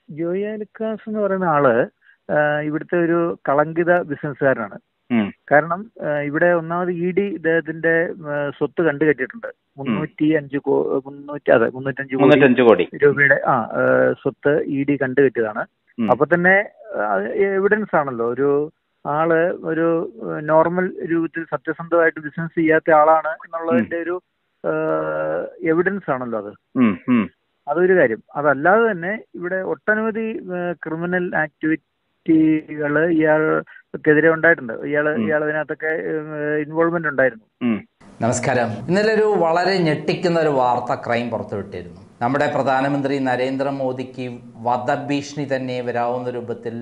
ജോയി ആലുക്കാസ് എന്ന് പറയുന്ന ആള് ഇവിടുത്തെ ഒരു കളങ്കിത ബിസിനസ്സുകാരനാണ്. കാരണം ഇവിടെ ഒന്നാമത് ED ഇദ്ദേഹത്തിന്റെ സ്വത്ത് കണ്ടുകെട്ടിയിട്ടുണ്ട്. 305 കോടി രൂപയുടെ സ്വത്ത് ED കണ്ടുകെട്ടിയതാണ്. അപ്പൊ തന്നെ എവിഡൻസ് ആണല്ലോ, ഒരു ആള് ഒരു നോർമൽ രൂപത്തിൽ സത്യസന്ധമായിട്ട് ബിസിനസ് ചെയ്യാത്ത ആളാണ് എന്നുള്ളതിന്റെ ഒരു എവിഡൻസ് ആണല്ലോ അത്. അതൊരു കാര്യം. അതല്ലാതെ തന്നെ ഇവിടെ ഒട്ടനവധി ക്രിമിനൽ ആക്ടിവിറ്റികൾ ഇയാൾക്കെതിരെ ഉണ്ടായിട്ടുണ്ട്. ഇയാൾ അതിനകത്തൊക്കെ ഇൻവോൾവ്മെന്റ് ഉണ്ടായിരുന്നു. നമസ്കാരം. ഇന്നലെ ഒരു വളരെ ഞെട്ടിക്കുന്ന ഒരു വാർത്ത ക്രൈം പുറത്തുവിട്ടിരുന്നു. നമ്മുടെ പ്രധാനമന്ത്രി നരേന്ദ്രമോദിക്ക് വധഭീഷണി തന്നെ വരാവുന്ന രൂപത്തിൽ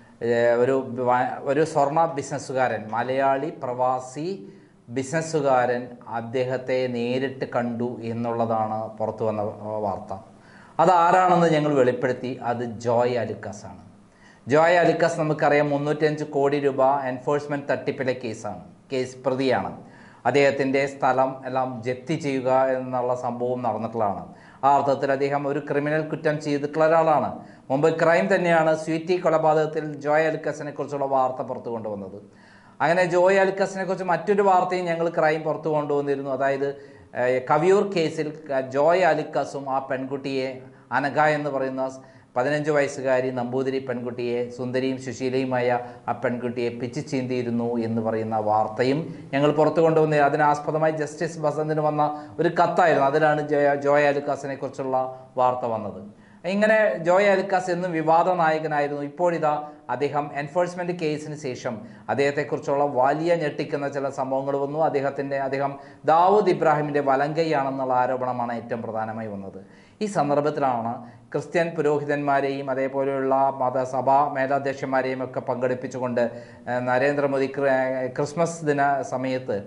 ഒരു സ്വർണ്ണ ബിസിനസ്സുകാരൻ, മലയാളി പ്രവാസി ബിസിനസ്സുകാരൻ അദ്ദേഹത്തെ നേരിട്ട് കണ്ടു എന്നുള്ളതാണ് പുറത്തു വന്ന വാർത്ത. അതാരാണെന്ന് ഞങ്ങൾ വെളിപ്പെടുത്തി. അത് ജോയ് ആലുക്കാസ് ആണ്. ജോയ് ആലുക്കാസ് നമുക്കറിയാം 305 കോടി രൂപ എൻഫോഴ്സ്മെന്റ് തട്ടിപ്പിലെ കേസ് പ്രതിയാണ്. അദ്ദേഹത്തിൻ്റെ സ്ഥലം എല്ലാം ജപ്തി ചെയ്യുക എന്നുള്ള സംഭവം നടന്നിട്ടുള്ളതാണ്. ആ അർത്ഥത്തിൽ അദ്ദേഹം ഒരു ക്രിമിനൽ കുറ്റം ചെയ്തിട്ടുള്ള ഒരാളാണ്. മുമ്പ് ക്രൈം തന്നെയാണ് സ്വീറ്റി കൊലപാതകത്തിൽ ജോയ് ആലുക്കാസിനെ കുറിച്ചുള്ള വാർത്ത പുറത്തു കൊണ്ടുവന്നത്. അങ്ങനെ ജോയ് ആലുക്കാസിനെ കുറിച്ച് മറ്റൊരു വാർത്തയും ഞങ്ങൾ ക്രൈം പുറത്തു കൊണ്ടുവന്നിരുന്നു. അതായത് കവിയൂർ കേസിൽ ജോയ് ആലുക്കാസും ആ പെൺകുട്ടിയെ, അനഘ എന്ന് പറയുന്ന 15 വയസ്സുകാരി നമ്പൂതിരി പെൺകുട്ടിയെ, സുന്ദരിയും സുശീലയുമായ ആ പെൺകുട്ടിയെ പിച്ചു ചീന്തിയിരുന്നു എന്ന് പറയുന്ന വാർത്തയും ഞങ്ങൾ പുറത്തു കൊണ്ടുവന്നത്. അതിനാസ്പദമായി ജസ്റ്റിസ് ബസന്തിന് വന്ന ഒരു കത്തായിരുന്നു. അതിലാണ് ജോയ് ആലുക്കാസിനെ കുറിച്ചുള്ള വാർത്ത വന്നത്. ഇങ്ങനെ ജോയ് ആലുക്കാസ് എന്നും വിവാദ നായകനായിരുന്നു. ഇപ്പോഴിതാ അദ്ദേഹം എൻഫോഴ്സ്മെന്റ് കേസിന് ശേഷം അദ്ദേഹത്തെക്കുറിച്ചുള്ള വലിയ ഞെട്ടിക്കുന്ന ചില സംഭവങ്ങൾ വന്നു. അദ്ദേഹം ദാവൂദ് ഇബ്രാഹിമിന്റെ വലങ്കൈയാണെന്നുള്ള ആരോപണമാണ് ഏറ്റവും പ്രധാനമായി വന്നത്. ഈ സന്ദർഭത്തിലാണ് ക്രിസ്ത്യൻ പുരോഹിതന്മാരെയും അതേപോലെയുള്ള മതസഭാ മേലാധ്യക്ഷന്മാരെയും ഒക്കെ പങ്കെടുപ്പിച്ചുകൊണ്ട് നരേന്ദ്രമോദി ക്രിസ്മസ് ദിന സമയത്ത്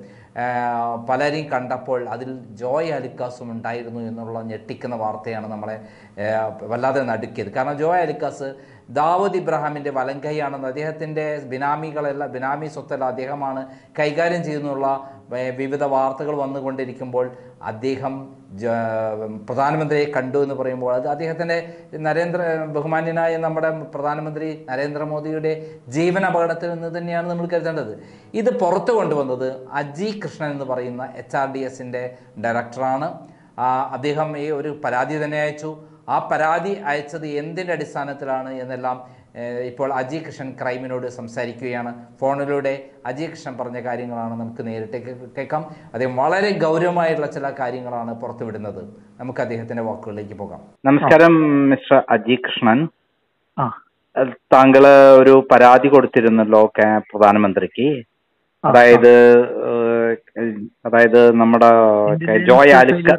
പലരെയും കണ്ടപ്പോൾ അതിൽ ജോയ് ആലുക്കാസും ഉണ്ടായിരുന്നു എന്നുള്ള ഞെട്ടിക്കുന്ന വാർത്തയാണ് നമ്മളെ വല്ലാതെ നടുക്കിയത്. കാരണം ജോയ് ആലുക്കാസ് ദാവൂദ് ഇബ്രാഹിമിന്റെ വലങ്കൈയാണെന്ന്, അദ്ദേഹത്തിന്റെ ബിനാമി സ്വത്തല്ല അദ്ദേഹമാണ് കൈകാര്യം ചെയ്യുന്നുള്ള വിവിധ വാർത്തകൾ വന്നുകൊണ്ടിരിക്കുമ്പോൾ അദ്ദേഹം പ്രധാനമന്ത്രിയെ കണ്ടു എന്ന് പറയുമ്പോൾ അത് അദ്ദേഹത്തിന്റെ ബഹുമാന്യനായ നമ്മുടെ പ്രധാനമന്ത്രി നരേന്ദ്രമോദിയുടെ ജീവൻ അപകടത്തിൽ നിന്ന് തന്നെയാണ് നമ്മൾ കരുതേണ്ടത്. ഇത് പുറത്തു കൊണ്ടുവന്നത് അജി കൃഷ്ണൻ എന്ന് പറയുന്ന HRDSന്റെ ഡയറക്ടറാണ്. അദ്ദേഹം ഈ ഒരു പരാതി തന്നെ അയച്ചു. ആ പരാതി അയച്ചത് എന്തിൻ്റെ അടിസ്ഥാനത്തിലാണ് എന്നെല്ലാം ഇപ്പോൾ അജി കൃഷ്ണൻ ക്രൈമിനോട് സംസാരിക്കുകയാണ്. ഫോണിലൂടെ അജി കൃഷ്ണൻ പറഞ്ഞ കാര്യങ്ങളാണ് നമുക്ക് നേരിട്ട് കേൾക്കാം. അദ്ദേഹം വളരെ ഗൗരവമായിട്ടുള്ള ചില കാര്യങ്ങളാണ് പുറത്തുവിടുന്നത്. നമുക്ക് അദ്ദേഹത്തിന്റെ വാക്കുകളിലേക്ക് പോകാം. നമസ്കാരം മിസ്റ്റർ അജി കൃഷ്ണൻ. താങ്കള് ഒരു പരാതി കൊടുത്തിരുന്നല്ലോ പ്രധാനമന്ത്രിക്ക്. അതായത് നമ്മുടെ ജോയ്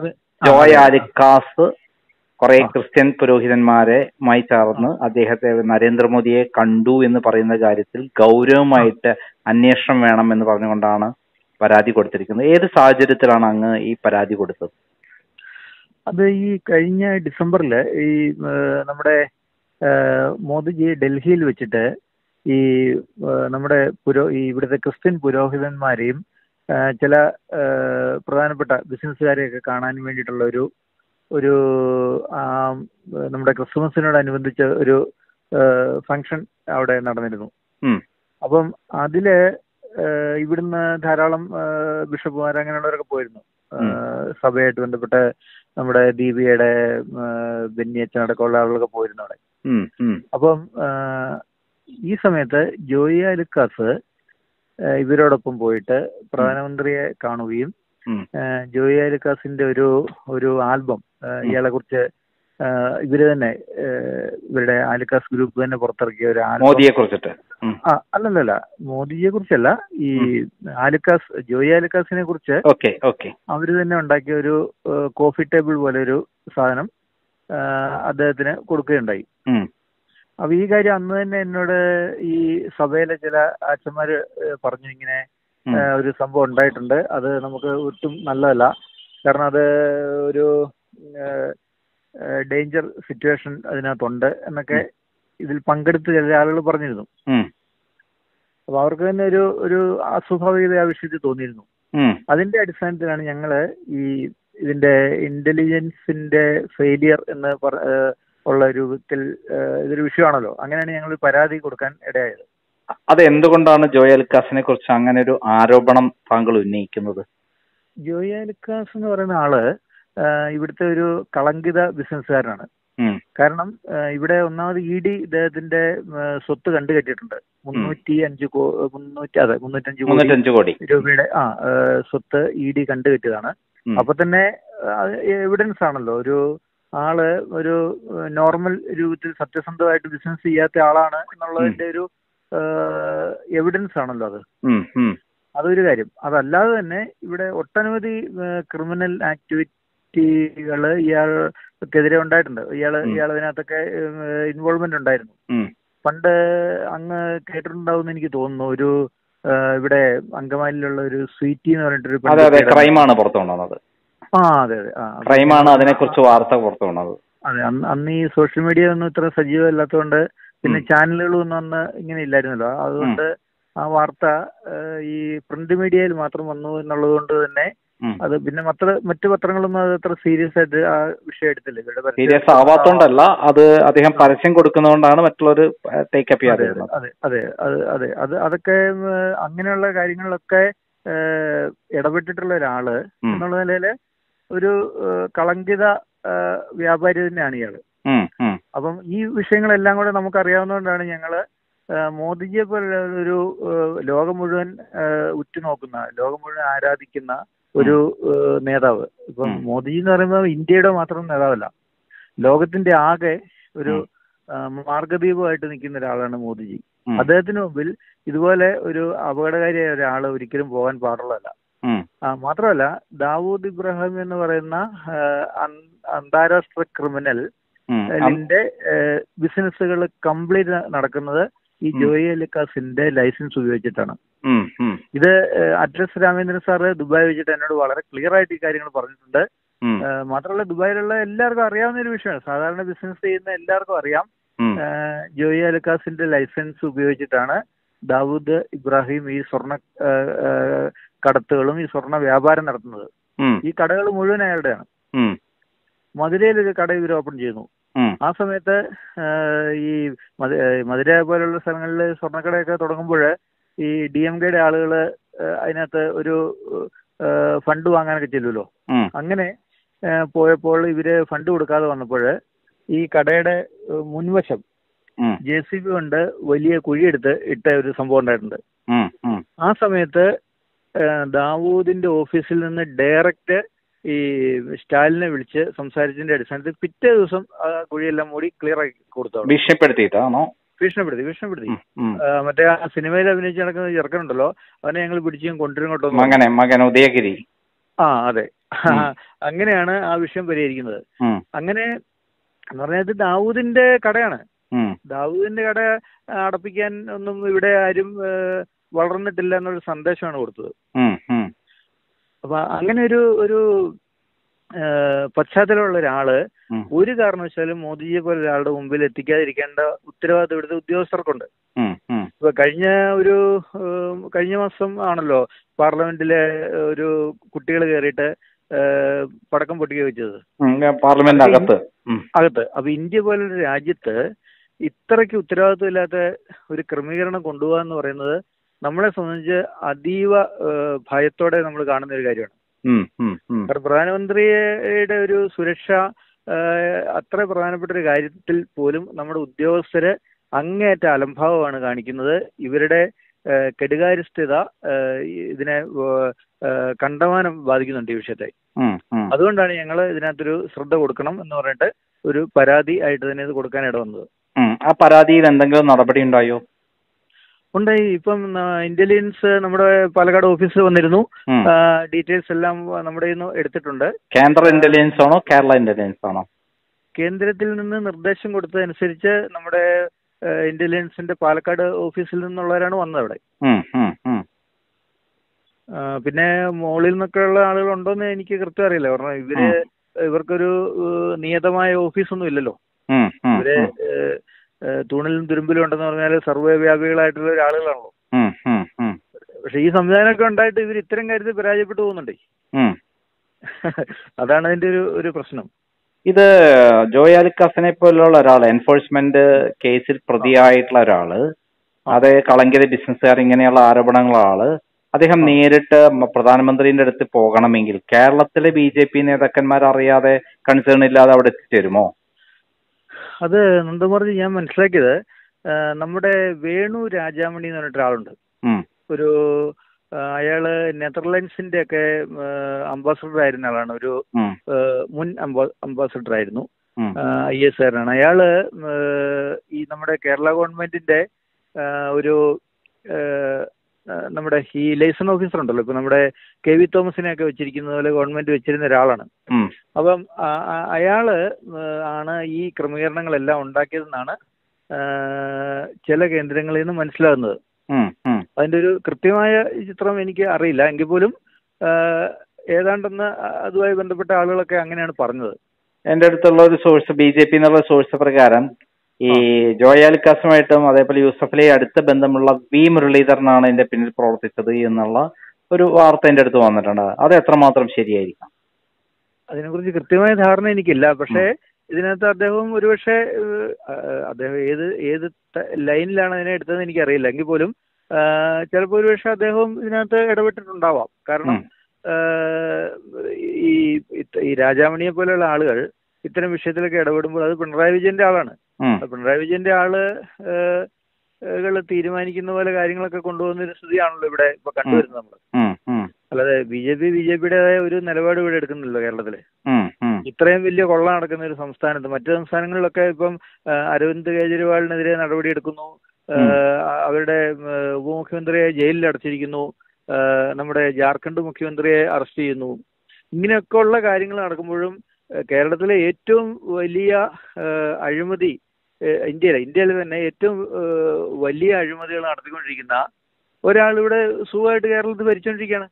ആലുക്കാസ് കുറെ ക്രിസ്ത്യൻ പുരോഹിതന്മാരുമായി ചേർന്ന് നരേന്ദ്രമോദിയെ കണ്ടു എന്ന് പറയുന്ന കാര്യത്തിൽ ഗൗരവമായിട്ട് അന്വേഷണം വേണം എന്ന് പറഞ്ഞുകൊണ്ടാണ് പരാതി കൊടുത്തിരിക്കുന്നത്. ഏത് സാഹചര്യത്തിലാണ് അങ്ങ് ഈ പരാതി കൊടുത്തത്? അത് ഈ കഴിഞ്ഞ ഡിസംബറില് നമ്മുടെ മോദിജി ഡൽഹിയിൽ വെച്ചിട്ട് ഈ നമ്മുടെ ഇവിടുത്തെ ക്രിസ്ത്യൻ പുരോഹിതന്മാരെയും ചില പ്രധാനപ്പെട്ട ബിസിനസ്സുകാരെയൊക്കെ കാണാൻ വേണ്ടിയിട്ടുള്ള ഒരു നമ്മുടെ ക്രിസ്മസിനോടനുബന്ധിച്ച് ഒരു ഫംഗ്ഷൻ അവിടെ നടന്നിരുന്നു. അപ്പം അതില് ഇവിടുന്ന് ധാരാളം ബിഷപ്പുമാർ അങ്ങനെയുള്ളവരൊക്കെ പോയിരുന്നു. സഭയായിട്ട് ബന്ധപ്പെട്ട് നമ്മുടെ ദീപികയുടെ ബെന്നിയച്ചനടക്കമുള്ള ആളുകളൊക്കെ പോയിരുന്നു അവിടെ. അപ്പം ഈ സമയത്ത് ജോയി ആലുക്കാസ് ഇവരോടൊപ്പം പോയിട്ട് പ്രധാനമന്ത്രിയെ കാണുകയും ജോയി ആലുക്കാസിന്റെ ഒരു ആൽബം ഇയാളെ കുറിച്ച് ഇവര് തന്നെ ഇവരുടെ ആലുക്കാസ് ഗ്രൂപ്പ് തന്നെ പുറത്തിറക്കിയ ഒരു ആൽബം അല്ലല്ല മോദിജിയെ കുറിച്ചല്ല, ഈ ജോയി ആലുക്കാസിനെ കുറിച്ച് അവര് തന്നെ ഉണ്ടാക്കിയ ഒരു കോഫി ടേബിൾ പോലെ ഒരു സാധനം അദ്ദേഹത്തിന് കൊടുക്കുകയുണ്ടായി. അപ്പൊ ഈ കാര്യം അന്ന് തന്നെ എന്നോട് ഈ സഭയിലെ ചില അച്ഛന്മാര് പറഞ്ഞു, ഇങ്ങനെ ഒരു സംഭവം ഉണ്ടായിട്ടുണ്ട്, അത് നമുക്ക് ഒട്ടും നല്ലതല്ല, കാരണം അത് ഒരു ഡേഞ്ചർ സിറ്റുവേഷൻ അതിനകത്തുണ്ട് എന്നൊക്കെ ഇതിൽ പങ്കെടുത്ത് ചില ആളുകൾ പറഞ്ഞിരുന്നു. അപ്പൊ അവർക്ക് തന്നെ ഒരു അസ്വാഭാവികത ആ വിഷയത്തിൽ തോന്നിയിരുന്നു. അതിന്റെ അടിസ്ഥാനത്തിലാണ് ഞങ്ങള് ഇതിന്റെ ഇന്റലിജൻസിന്റെ ഫെയിലിയർ എന്ന് ഉള്ള രൂപത്തിൽ ഇതൊരു വിഷയമാണല്ലോ. അങ്ങനെയാണ് ഞങ്ങൾ പരാതി കൊടുക്കാൻ ഇടയായത്. അത് എന്തുകൊണ്ടാണ് ജോയ് അലുക്കാസിനെ കുറിച്ച് അങ്ങനെ ഒരു ആരോപണം താങ്കൾ ഉന്നയിക്കുന്നത്? ജോയ് അലുക്കാസ് എന്ന് പറയുന്ന ആള് ഇവിടുത്തെ ഒരു കളങ്കിത ബിസിനസ്സുകാരനാണ്. കാരണം ഇവിടെ ഒന്നാമത് ED ഇദ്ദേഹത്തിന്റെ സ്വത്ത് കണ്ടുകെട്ടിയിട്ടുണ്ട്. 305 കോടി രൂപയുടെ സ്വത്ത് ED കണ്ടുകെട്ടിയതാണ്. അപ്പൊ തന്നെ എവിഡൻസ് ആണല്ലോ, ഒരു ആള് ഒരു നോർമൽ രൂപത്തിൽ സത്യസന്ധമായിട്ട് ബിസിനസ് ചെയ്യാത്ത ആളാണ് എന്നുള്ളതിന്റെ ഒരു എവിഡൻസ് ആണല്ലോ അത്. അതൊരു കാര്യം. അതല്ലാതെ തന്നെ ഇവിടെ ഒട്ടനവധി ക്രിമിനൽ ആക്ടിവിറ്റികൾ ഇയാൾക്കെതിരെ ഉണ്ടായിട്ടുണ്ട്. ഇയാൾ അതിനകത്തൊക്കെ ഇൻവോൾവ്മെന്റ് ഉണ്ടായിരുന്നു. പണ്ട് അങ്ങ് കേട്ടിട്ടുണ്ടാവും എനിക്ക് തോന്നുന്നു, ഒരു ഇവിടെ അങ്കമാലിയിലുള്ള ഒരു സ്വീറ്റി എന്ന് പറഞ്ഞിട്ടൊരു ക്രൈമാണ് പുറത്തു കൊണ്ടുവന്നത്. അതെ ക്രൈമാണ് അതിനെക്കുറിച്ച് വാർത്ത പുറത്തു കൊണ്ടത്. അതെ, അന്ന് ഈ സോഷ്യൽ മീഡിയ ഒന്നും ഇത്ര സജീവമല്ലാത്തതുകൊണ്ട് പിന്നെ ചാനലുകളൊന്നും അന്ന് ഇങ്ങനെ ഇല്ലായിരുന്നല്ലോ. അതുകൊണ്ട് ആ വാർത്ത ഈ പ്രിന്റ് മീഡിയയിൽ മാത്രം വന്നു എന്നുള്ളത് കൊണ്ട് തന്നെ അത് പിന്നെ മറ്റു പത്രങ്ങളൊന്നും അത് അത്ര സീരിയസ് ആയിട്ട് ആ വിഷയം എടുത്തില്ല. സീരിയസ് ആവാത്തോണ്ടല്ല, അത് അദ്ദേഹം പരസ്യം കൊടുക്കുന്നതുകൊണ്ടാണ് മറ്റുള്ളവർ ടേക്കപ്പ് ചെയ്യാതെ. അതെ, അതൊക്കെ അങ്ങനെയുള്ള കാര്യങ്ങളിലൊക്കെ ഇടപെട്ടിട്ടുള്ള ഒരാള് എന്നുള്ള നിലയില് ഒരു കളങ്കിത വ്യാപാരി തന്നെയാണ് ഇയാള്. അപ്പം ഈ വിഷയങ്ങളെല്ലാം കൂടെ നമുക്ക് അറിയാവുന്നതുകൊണ്ടാണ് ഞങ്ങള് മോദിജിയെ പോലെ ഒരു ലോകം മുഴുവൻ ഉറ്റുനോക്കുന്ന, ലോകം മുഴുവൻ ആരാധിക്കുന്ന ഒരു നേതാവ്. ഇപ്പം മോദിജി എന്ന് പറയുമ്പോൾ ഇന്ത്യയുടെ മാത്രം നേതാവല്ല, ലോകത്തിന്റെ ആകെ ഒരു മാർഗദീപമായിട്ട് നിൽക്കുന്ന ഒരാളാണ് മോദിജി. അദ്ദേഹത്തിന് മുമ്പിൽ ഇതുപോലെ ഒരു അപകടകാരിയായ ഒരാൾ ഒരിക്കലും പോകാൻ പാടുള്ളതല്ല. മാത്രമല്ല, ദാവൂദ് ഇബ്രാഹിം എന്ന് പറയുന്ന അന്താരാഷ്ട്ര ക്രിമിനൽ ബിസിനസ്സുകൾ കംപ്ലീറ്റ് നടക്കുന്നത് ഈ ജോയ് അലുക്കാസിന്റെ ലൈസൻസ് ഉപയോഗിച്ചിട്ടാണ്. ഇത് അഡ്രസ് രാമേന്ദ്രൻ സാറ് ദുബായ് വെച്ചിട്ട് എന്നോട് വളരെ ക്ലിയർ ആയിട്ട് ഈ കാര്യങ്ങൾ പറഞ്ഞിട്ടുണ്ട്. മാത്രമല്ല, ദുബായിലുള്ള എല്ലാവർക്കും അറിയാവുന്ന ഒരു വിഷയമാണ്, സാധാരണ ബിസിനസ് ചെയ്യുന്ന എല്ലാവർക്കും അറിയാം, ജോയ് അലുക്കാസിന്റെ ലൈസൻസ് ഉപയോഗിച്ചിട്ടാണ് ദാവൂദ് ഇബ്രാഹിം ഈ സ്വർണ്ണ കടത്തുകളും ഈ സ്വർണ്ണ വ്യാപാരം നടത്തുന്നത്. ഈ കടകൾ മുഴുവൻ അയാളുടെയാണ്. മധുരയിൽ ഒരു കട ഇവർ ഓപ്പൺ ചെയ്യുന്നു. ആ സമയത്ത് ഈ മധുര പോലുള്ള സ്ഥലങ്ങളിൽ സ്വർണ്ണക്കടയൊക്കെ തുടങ്ങുമ്പോൾ ഈ DMKയുടെ ആളുകൾ അതിനകത്ത് ഒരു ഫണ്ട് വാങ്ങാനൊക്കെ ചെല്ലുമല്ലോ. അങ്ങനെ പോയപ്പോൾ ഇവര് ഫണ്ട് കൊടുക്കാതെ വന്നപ്പോൾ ഈ കടയുടെ മുൻവശം JCB കൊണ്ട് വലിയ കുഴിയെടുത്ത് ഇട്ട ഒരു സംഭവം ഉണ്ടായിട്ടുണ്ട്. ആ സമയത്ത് ദാവൂദിന്റെ ഓഫീസിൽ നിന്ന് ഡയറക്റ്റ് ഈ സ്റ്റാലിനെ വിളിച്ച് സംസാരിച്ചതിന്റെ അടിസ്ഥാനത്തിൽ പിറ്റേ ദിവസം ആ കുഴിയെല്ലാം മൂടി ക്ലിയർ ആക്കി കൊടുത്തു. ഭീഷണിപ്പെടുത്തി മറ്റേ ആ സിനിമയിൽ അഭിനയിച്ച് നടക്കുന്ന ചെറുക്കനുണ്ടല്ലോ, അവനെ ഞങ്ങൾ പിടിച്ചും കൊണ്ടുവരും മകൻ ഉദയഗിരി. അതെ, അങ്ങനെയാണ് ആ വിഷയം പരിഹരിക്കുന്നത്. അങ്ങനെ എന്ന് പറഞ്ഞാൽ ദാവൂദിന്റെ കടയാണ്. ദാവൂദിന്റെ കട അടപ്പിക്കാൻ ഒന്നും ഇവിടെ ആരും വളർന്നിട്ടില്ല എന്നൊരു സന്ദേശമാണ് കൊടുത്തത്. അപ്പൊ അങ്ങനെ ഒരു പശ്ചാത്തലമുള്ള ഒരാള് ഒരു കാരണവശാലും മോദിജിയെ പോലെ ഒരാളുടെ മുമ്പിൽ എത്തിക്കാതിരിക്കേണ്ട ഉത്തരവാദിത്വം ഇവിടുത്തെ ഉദ്യോഗസ്ഥർക്കുണ്ട്. ഇപ്പൊ കഴിഞ്ഞ മാസം ആണല്ലോ പാർലമെന്റിലെ ഒരു കുട്ടികൾ കയറിയിട്ട് പടക്കം പൊട്ടിക്കുക വെച്ചത് പാർലമെന്റ് അകത്ത്. അപ്പൊ ഇന്ത്യ പോലൊരു രാജ്യത്ത് ഇത്രയ്ക്ക് ഉത്തരവാദിത്വം ഇല്ലാത്ത ഒരു ക്രമീകരണം കൊണ്ടുപോകുക എന്ന് പറയുന്നത് നമ്മളെ സംബന്ധിച്ച് അതീവ ഭയത്തോടെ നമ്മൾ കാണുന്ന ഒരു കാര്യമാണ്. കാരണം പ്രധാനമന്ത്രിയുടെ ഒരു സുരക്ഷ അത്ര പ്രധാനപ്പെട്ട ഒരു കാര്യത്തിൽ പോലും നമ്മുടെ ഉദ്യോഗസ്ഥര് അങ്ങേയറ്റ അലംഭാവമാണ് കാണിക്കുന്നത്. ഇവരുടെ കെടുകാര്യസ്ഥത ഇതിനെ കണ്ടമാനം ബാധിക്കുന്നുണ്ട് ഈ വിഷയത്തെ. അതുകൊണ്ടാണ് ഞങ്ങൾ ഇതിനകത്തൊരു ശ്രദ്ധ കൊടുക്കണം എന്ന് പറഞ്ഞിട്ട് ഒരു പരാതി ആയിട്ട് തന്നെ ഇത് കൊടുക്കാൻ ഇട വന്നത്. ആ പരാതിയിൽ എന്തെങ്കിലും നടപടി ഉണ്ടായോ? ഉണ്ടായി. ഇപ്പം ഇന്റലിജൻസ് നമ്മുടെ പാലക്കാട് ഓഫീസിൽ വന്നിരുന്നു. ഡീറ്റെയിൽസ് എല്ലാം നമ്മുടെ എടുത്തിട്ടുണ്ട്. കേന്ദ്ര ഇന്റലിജൻസ് ആണോ കേരള ഇന്റലിജൻസ് ആണോ? കേന്ദ്രത്തിൽ നിന്ന് നിർദ്ദേശം കൊടുത്തതനുസരിച്ച് നമ്മുടെ ഇന്റലിജൻസിന്റെ പാലക്കാട് ഓഫീസിൽ നിന്നുള്ളവരാണ് വന്നത് അവിടെ. പിന്നെ മുകളിൽ നിന്നൊക്കെയുള്ള ആളുകൾ ഉണ്ടോന്ന് എനിക്ക് കൃത്യം അറിയില്ല. കാരണം ഇവർക്കൊരു നിയതമായ ഓഫീസൊന്നും ഇല്ലല്ലോ. ഇവര് തൂണിലും തുരുമ്പിലും ഉണ്ടെന്ന് പറഞ്ഞാൽ സർവ്വവ്യാപികളായിട്ടുള്ള ആളുകളാണല്ലോ. പക്ഷെ ഈ സംവിധാനമൊക്കെ ഉണ്ടായിട്ട് ഇവർ ഇത്തരം കാര്യത്തിൽ പരാജയപ്പെട്ടു പോകുന്നുണ്ടേ. അതാണ് അതിന്റെ ഒരു പ്രശ്നം. ഇത് ജോയ് ആലുക്കാസിനെ പോലുള്ള ഒരാൾ, എൻഫോഴ്സ്മെന്റ് കേസിൽ പ്രതിയായിട്ടുള്ള ഒരാള്, അതേ കളങ്കിത ബിസിനസ്സുകാർ, ഇങ്ങനെയുള്ള ആരോപണങ്ങളുള്ള ആള്, അദ്ദേഹം നേരിട്ട് പ്രധാനമന്ത്രിന്റെ അടുത്ത് പോകണമെങ്കിൽ കേരളത്തിലെ BJP നേതാക്കന്മാർ അറിയാതെ, കൺസേൺ ഇല്ലാതെ അവിടെ എത്തിച്ചേരുമോ? അത് നന്ദകുമാർജി, ഞാൻ മനസ്സിലാക്കിയത് നമ്മുടെ വേണു രാജാമണി എന്ന് പറഞ്ഞിട്ട് ഒരാളുണ്ട്. ഒരു അയാള് നെതർലൻഡ്സിന്റെ ഒക്കെ അംബാസഡർ ആയിരുന്ന ആളാണ്. ഒരു മുൻ അംബാസഡർ ആയിരുന്നു, IAS കാരനാണ് അയാള്. ഈ നമ്മുടെ കേരള ഗവൺമെന്റിന്റെ ഒരു നമ്മുടെ ഈ ലൈസൺ ഓഫീസർ ഉണ്ടല്ലോ, ഇപ്പൊ നമ്മുടെ KV തോമസിനെയൊക്കെ വെച്ചിരിക്കുന്ന പോലെ ഗവൺമെന്റ് വെച്ചിരുന്ന ഒരാളാണ്. അപ്പം അയാള് ആണ് ഈ ക്രമീകരണങ്ങളെല്ലാം ഉണ്ടാക്കിയതെന്നാണ് ചില കേന്ദ്രങ്ങളിൽ നിന്ന് മനസ്സിലാകുന്നത്. അതിന്റെ ഒരു കൃത്യമായ ചിത്രം എനിക്ക് അറിയില്ല, എങ്കിൽ പോലും ഏതാണ്ടെന്ന് അതുമായി ബന്ധപ്പെട്ട ആളുകളൊക്കെ അങ്ങനെയാണ് പറഞ്ഞത്. എന്റെ അടുത്തുള്ള ഒരു സോഴ്സ്, BJP എന്നുള്ള സോഴ്സ് പ്രകാരം ഈ ജോയ് ആലുക്കാസുമായിട്ടും അതേപോലെ യൂസഫലി അടുത്ത ബന്ധമുള്ള V മുരളീധരനാണ് ഇതിന്റെ പിന്നിൽ പ്രവർത്തിച്ചത് എന്നുള്ള ഒരു വാർത്ത എന്റെ അടുത്ത് വന്നിട്ടുണ്ട്. അത് എത്രമാത്രം ശരിയായിരിക്കാം? അതിനെക്കുറിച്ച് കൃത്യമായ ധാരണ എനിക്കില്ല. പക്ഷേ ഇതിനകത്ത് അദ്ദേഹം ഒരുപക്ഷെ അദ്ദേഹം ഏത് ലൈനിലാണ് അതിനെ എടുത്തതെന്ന് എനിക്കറിയില്ല, എങ്കിൽ പോലും ചിലപ്പോൾ ഒരുപക്ഷെ അദ്ദേഹം ഇതിനകത്ത് ഇടപെട്ടിട്ടുണ്ടാവാം. കാരണം ഈ രാജാമണിയെ പോലെയുള്ള ആളുകൾ ഇത്തരം വിഷയത്തിലൊക്കെ ഇടപെടുമ്പോൾ അത് പിണറായി വിജയന്റെ ആളാണ്. പിണറായി വിജയന്റെ ആളുകൾ തീരുമാനിക്കുന്ന പോലെ കാര്യങ്ങളൊക്കെ കൊണ്ടുപോകുന്ന ഒരു സ്ഥിതിയാണല്ലോ ഇവിടെ ഇപ്പൊ കണ്ടുവരുന്നത് നമ്മൾ. അല്ലാതെ BJPയുടേതായ ഒരു നിലപാട് ഇവിടെ എടുക്കുന്നില്ലല്ലോ കേരളത്തില്. ഇത്രയും വലിയ കൊള്ള നടക്കുന്ന ഒരു സംസ്ഥാനത്ത്, മറ്റു സംസ്ഥാനങ്ങളിലൊക്കെ ഇപ്പം അരവിന്ദ് കെജ്രിവാളിനെതിരെ നടപടിയെടുക്കുന്നു, അവരുടെ ഉപമുഖ്യമന്ത്രിയെ ജയിലിൽ അടച്ചിരിക്കുന്നു, നമ്മുടെ ജാർഖണ്ഡ് മുഖ്യമന്ത്രിയെ അറസ്റ്റ് ചെയ്യുന്നു. ഇങ്ങനെയൊക്കെ ഉള്ള കാര്യങ്ങൾ നടക്കുമ്പോഴും കേരളത്തിലെ ഏറ്റവും വലിയ അഴിമതി, ഇന്ത്യയിൽ തന്നെ ഏറ്റവും വലിയ അഴിമതികൾ നടത്തിക്കൊണ്ടിരിക്കുന്ന ഒരാളിവിടെ സുഖമായിട്ട് കേരളത്തിൽ ഭരിച്ചുകൊണ്ടിരിക്കുകയാണ്.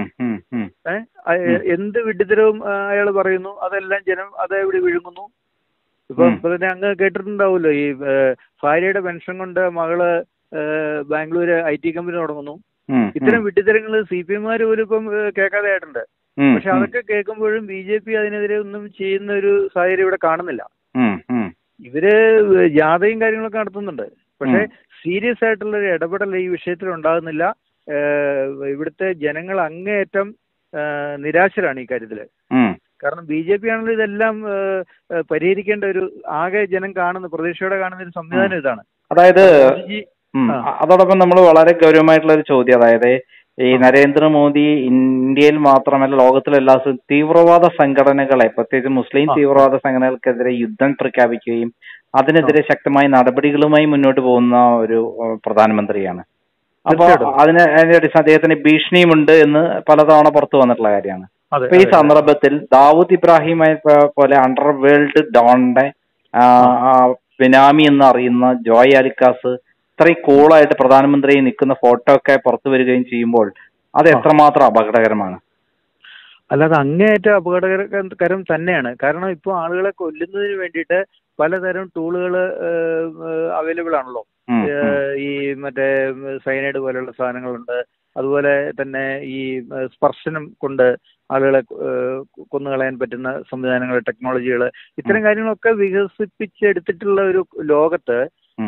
എന്ത് വിഡ്ഢിത്തരവും അയാൾ പറയുന്നു, അതെല്ലാം ജനം അതേവിടെ വിഴുങ്ങുന്നു. ഇപ്പൊ തന്നെ അങ്ങ് കേട്ടിട്ടുണ്ടാവുമല്ലോ, ഈ ഭാര്യയുടെ പെൻഷൻ കൊണ്ട് മകള് ബാംഗ്ലൂര് IT കമ്പനി തുടങ്ങുന്നു. ഇത്തരം വിഡ്ഢിത്തരങ്ങൾ CPM-മാര് പോലും ഇപ്പം കേൾക്കാതെ ആയിട്ടുണ്ട്. പക്ഷെ അതൊക്കെ കേൾക്കുമ്പോഴും BJP അതിനെതിരെ ഒന്നും ചെയ്യുന്ന ഒരു സാഹചര്യം ഇവിടെ കാണുന്നില്ല. ഇവര് ജാഥയും കാര്യങ്ങളൊക്കെ നടത്തുന്നുണ്ട്, പക്ഷെ സീരിയസ് ആയിട്ടുള്ള ഒരു ഇടപെടൽ ഈ വിഷയത്തിൽ ഉണ്ടാകുന്നില്ല. ഇവിടുത്തെ ജനങ്ങൾ അങ്ങേയറ്റം നിരാശരാണ് ഈ കാര്യത്തില്. കാരണം BJP ആണല്ലോ ഇതെല്ലാം പരിഹരിക്കേണ്ട ഒരു, ആകെ ജനം കാണുന്ന, പ്രതീക്ഷയോടെ കാണുന്ന ഒരു സംവിധാനം ഇതാണ്. അതായത് അതോടൊപ്പം നമ്മൾ വളരെ ഗൗരവമായിട്ടുള്ള ഒരു ചോദ്യം, അതായത് ഈ നരേന്ദ്രമോദി ഇന്ത്യയിൽ മാത്രമല്ല ലോകത്തിലെല്ലാ തീവ്രവാദ സംഘടനകളെ, പ്രത്യേകിച്ച് മുസ്ലിം തീവ്രവാദ സംഘടനകൾക്കെതിരെ യുദ്ധം പ്രഖ്യാപിക്കുകയും അതിനെതിരെ ശക്തമായ നടപടികളുമായി മുന്നോട്ട് പോകുന്ന ഒരു പ്രധാനമന്ത്രിയാണ്. അപ്പൊ അതിന്റെ അടിസ്ഥാനത്തിൽ അദ്ദേഹത്തിന് ഭീഷണിയുമുണ്ട് എന്ന് പലതവണ പുറത്തു വന്നിട്ടുള്ള കാര്യമാണ്. അപ്പൊ ഈ സന്ദർഭത്തിൽ ദാവൂദ് ഇബ്രാഹിമായി പോലെ അണ്ടർവേൾഡ് ഡോണിന്റെ ബിനാമി എന്ന് അറിയുന്ന ജോയ് ആലുക്കാസ് ഇത്രയും കൂളായിട്ട് പ്രധാനമന്ത്രി നിൽക്കുന്ന ഫോട്ടോ ഒക്കെ പുറത്തു വരികയും ചെയ്യുമ്പോൾ അത് എത്രമാത്രം അപകടകരമാണ്? അല്ലാതെ അങ്ങേയറ്റം അപകടകരം തന്നെയാണ്. കാരണം ഇപ്പോൾ ആളുകളെ കൊല്ലുന്നതിന് വേണ്ടിയിട്ട് പലതരം ടൂളുകൾ അവൈലബിൾ ആണല്ലോ. ഈ മറ്റേ സൈനൈഡ് പോലെയുള്ള സാധനങ്ങളുണ്ട്, അതുപോലെ തന്നെ ഈ സ്പർശനം കൊണ്ട് ആളുകളെ കൊന്നുകളയാൻ പറ്റുന്ന സംവിധാനങ്ങൾ, ടെക്നോളജികൾ, ഇത്തരം കാര്യങ്ങളൊക്കെ വികസിപ്പിച്ചെടുത്തിട്ടുള്ള ഒരു ലോകത്ത്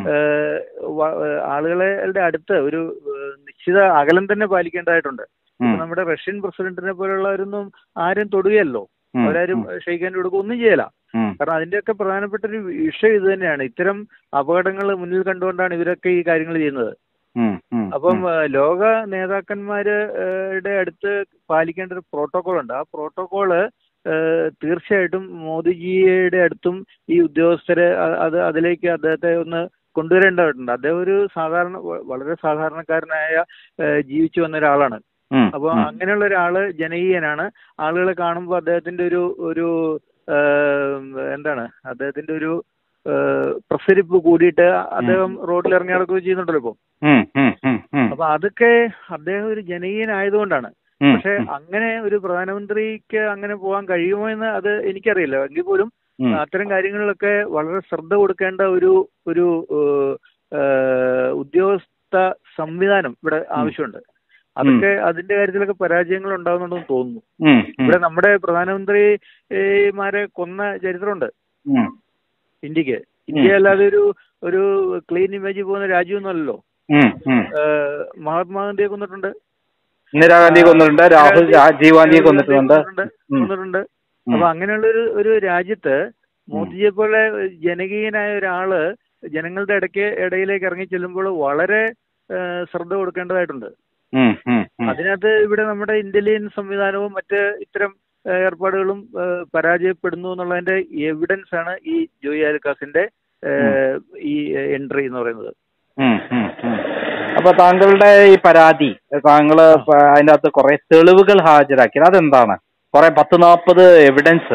ആളുകളുടെ അടുത്ത് ഒരു നിശ്ചിത അകലം തന്നെ പാലിക്കേണ്ടതായിട്ടുണ്ട്. നമ്മുടെ റഷ്യൻ പ്രസിഡന്റിനെ പോലുള്ളവരൊന്നും ആരും തൊടുകയല്ലോ, അവരാരും ഷെയ്ക്കാൻ കൊടുക്കുക ഒന്നും ചെയ്യല. കാരണം അതിന്റെയൊക്കെ പ്രധാനപ്പെട്ട ഒരു വിഷയം ഇത് തന്നെയാണ്. ഇത്തരം അപകടങ്ങൾ മുന്നിൽ കണ്ടുകൊണ്ടാണ് ഇവരൊക്കെ ഈ കാര്യങ്ങൾ ചെയ്യുന്നത്. അപ്പം ലോക നേതാക്കന്മാരുടെ അടുത്ത് പാലിക്കേണ്ട ഒരു പ്രോട്ടോകോൾ ഉണ്ട്. ആ പ്രോട്ടോകോള് തീർച്ചയായിട്ടും മോദിജിയുടെ അടുത്തും ഈ ഉദ്യോഗസ്ഥരെ അതിലേക്ക് അദ്ദേഹത്തെ ഒന്ന് കൊണ്ടുവരേണ്ടതായിട്ടുണ്ട്. അദ്ദേഹം ഒരു വളരെ സാധാരണക്കാരനായ ജീവിച്ചു വന്ന ഒരാളാണ്. അപ്പൊ അങ്ങനെയുള്ള ഒരാള് ജനകീയനാണ്. ആളുകളെ കാണുമ്പോൾ അദ്ദേഹത്തിന്റെ ഒരു എന്താണ്, അദ്ദേഹത്തിന്റെ ഒരു പ്രസരിപ്പ് കൂടിയിട്ട് അദ്ദേഹം റോഡിൽ ഇറങ്ങി നടക്കുകയും ചെയ്യുന്നുണ്ടല്ലോ ഇപ്പൊ. അപ്പൊ അതൊക്കെ അദ്ദേഹം ഒരു ജനകീയനായതുകൊണ്ടാണ്. പക്ഷെ അങ്ങനെ ഒരു പ്രധാനമന്ത്രിക്ക് അങ്ങനെ പോകാൻ കഴിയുമോ എന്ന് അത് എനിക്കറിയില്ല. എങ്കിൽ പോലും അത്തരം കാര്യങ്ങളിലൊക്കെ വളരെ ശ്രദ്ധ കൊടുക്കേണ്ട ഒരു ഉദ്യോഗസ്ഥ സംവിധാനം ഇവിടെ ആവശ്യമുണ്ട്. അതൊക്കെ അതിന്റെ കാര്യത്തിലൊക്കെ പരാജയങ്ങൾ ഉണ്ടാകുന്നുണ്ടെന്ന് തോന്നുന്നു. ഇവിടെ നമ്മുടെ പ്രധാനമന്ത്രിമാരെ കൊന്ന ചരിത്രമുണ്ട് ഇന്ത്യക്ക്. ഇന്ത്യ അല്ലാതെ ഒരു ക്ലീൻ ഇമേജ് പോകുന്ന രാജ്യമൊന്നുമല്ലല്ലോ. മഹാത്മാഗാന്ധിയെ കൊന്നിട്ടുണ്ട്, ഇന്ദിരാഗാന്ധിയെ കൊന്നിട്ടുണ്ട്, രാജീവ് ഗാന്ധിയെ കൊന്നിട്ടുണ്ട്. അപ്പൊ അങ്ങനെയുള്ള ഒരു രാജ്യത്ത് മോദിജിയെ പോലെ ജനകീയനായ ഒരാള് ജനങ്ങളുടെ ഇടയിലേക്ക് ഇറങ്ങി ചെല്ലുമ്പോൾ വളരെ ശ്രദ്ധ കൊടുക്കേണ്ടതായിട്ടുണ്ട്. അതിനകത്ത് ഇവിടെ നമ്മുടെ ഇന്റലിജൻസ് സംവിധാനവും മറ്റ് ഇത്തരം ഏർപ്പാടുകളും പരാജയപ്പെടുന്നു എന്നുള്ളതിന്റെ എവിഡൻസ് ആണ് ഈ ജോയി ആലുക്കാസിന്റെ ഈ എൻട്രി എന്ന് പറയുന്നത്. അപ്പൊ താങ്കളുടെ ഈ പരാതി, താങ്കള് അതിന്റെ അകത്ത് കുറെ തെളിവുകൾ ഹാജരാക്കി, അതെന്താണ്? കുറെ 10-40 എവിഡൻസ്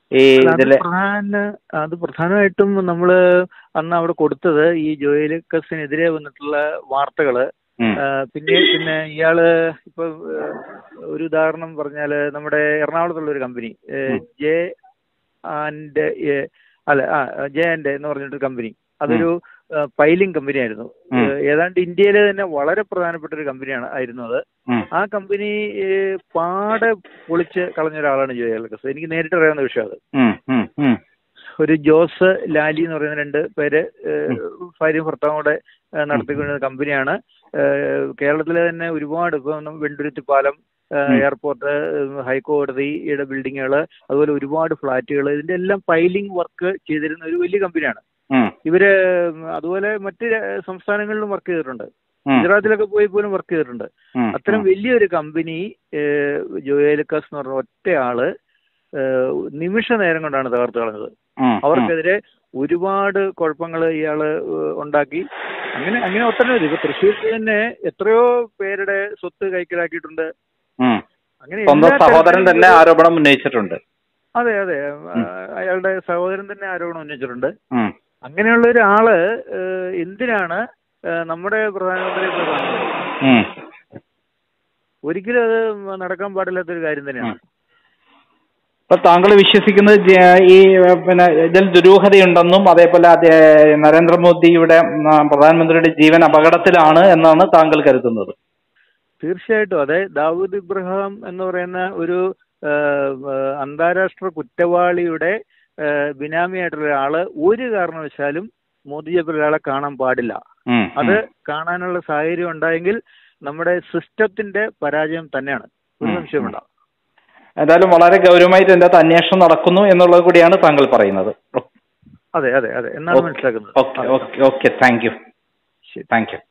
അത് പ്രധാനമായിട്ടും നമ്മള് അന്ന് അവിടെ കൊടുത്തത് ഈ ജോയി ആലുക്കാസിനെതിരെ വന്നിട്ടുള്ള വാർത്തകള്. പിന്നെ ഇയാള് ഇപ്പൊ ഒരു ഉദാഹരണം പറഞ്ഞാല് നമ്മുടെ എറണാകുളത്തുള്ള ഒരു കമ്പനി ജെ ആൻഡ് എന്ന് പറഞ്ഞിട്ടൊരു കമ്പനി, അതൊരു പൈലിംഗ് കമ്പനി ആയിരുന്നു. ഏതാണ്ട് ഇന്ത്യയിലെ തന്നെ വളരെ പ്രധാനപ്പെട്ട ഒരു കമ്പനിയാണ് ആയിരുന്നു അത്. ആ കമ്പനി പാടെ പൊളിച്ച് കളഞ്ഞ ഒരാളാണ് ജോയി ആലുക്കാസ്. എനിക്ക് നേരിട്ട് അറിയാവുന്ന വിഷയം അത്. ഒരു ജോസ് ലാലി എന്ന് പറയുന്ന 2 പേര് ഭാര്യയും ഭർത്താവും കൂടെ നടത്തിക്കൊണ്ടിരുന്ന കമ്പനിയാണ്. കേരളത്തിലെ തന്നെ ഒരുപാട്, ഇപ്പൊ വെണ്ടുരുത്തി പാലം, എയർപോർട്ട്, ഹൈക്കോടതിയുടെ ബിൽഡിങ്ങുകൾ, അതുപോലെ ഒരുപാട് ഫ്ളാറ്റുകൾ, ഇതിന്റെ എല്ലാം പൈലിംഗ് വർക്ക് ചെയ്തിരുന്ന ഒരു വലിയ കമ്പനിയാണ് ഇവര്. അതുപോലെ മറ്റ് സംസ്ഥാനങ്ങളിലും വർക്ക് ചെയ്തിട്ടുണ്ട്, ഗുജറാത്തിലൊക്കെ പോലും വർക്ക് ചെയ്തിട്ടുണ്ട്. അത്തരം വലിയൊരു കമ്പനി ജോയി ആലുക്കാസ് എന്ന് പറഞ്ഞ ഒറ്റയാള് നിമിഷ നേരം കൊണ്ടാണ് തകർത്ത് കളഞ്ഞത്. അവർക്കെതിരെ ഒരുപാട് കുഴപ്പങ്ങൾ ഇയാള് ഉണ്ടാക്കി. അങ്ങനെ ഒട്ടനവധി, ഇപ്പൊ തൃശ്ശൂരിൽ തന്നെ എത്രയോ പേരുടെ സ്വത്ത് കൈക്കലാക്കിയിട്ടുണ്ട്. അങ്ങനെ സഹോദരൻ തന്നെ ആരോപണം ഉന്നയിച്ചിട്ടുണ്ട്. അതെ, അയാളുടെ സഹോദരൻ തന്നെ ആരോപണം ഉന്നയിച്ചിട്ടുണ്ട്. അങ്ങനെയുള്ള ഒരാള് എന്തിനാണ് നമ്മുടെ പ്രധാനമന്ത്രിയെ കാണുന്നത്? ഒരിക്കലും അത് നടക്കാൻ പാടില്ലാത്തൊരു കാര്യം തന്നെയാണ്. അപ്പൊ താങ്കൾ വിശ്വസിക്കുന്നത് ഈ ഇതിൽ ദുരൂഹതയുണ്ടെന്നും അതേപോലെ നരേന്ദ്രമോദിയുടെ പ്രധാനമന്ത്രിയുടെ ജീവൻ അപകടത്തിലാണ് എന്നാണ് താങ്കൾ കരുതുന്നത്? തീർച്ചയായിട്ടും അതെ. ദാവൂദ് ഇബ്രാഹിം എന്ന് പറയുന്ന ഒരു അന്താരാഷ്ട്ര കുറ്റവാളിയുടെ ബിനാമിയായിട്ടുള്ള ഒരാള് ഒരു കാരണവശാലും മോദിജിയെ പോലെ ഒരാളെ കാണാൻ പാടില്ല. അത് കാണാനുള്ള സാഹചര്യം ഉണ്ടായെങ്കിൽ നമ്മുടെ സിസ്റ്റത്തിന്റെ പരാജയം തന്നെയാണ്, ഒരു സംശയമുണ്ട. എന്തായാലും വളരെ ഗൗരവമായിട്ട് ഇതിന്റെ അകത്ത് അന്വേഷണം നടക്കുന്നു എന്നുള്ളത് കൂടിയാണ് താങ്കൾ പറയുന്നത്. അതെ എന്നാണ് മനസ്സിലാക്കുന്നത്. Okay, thank U.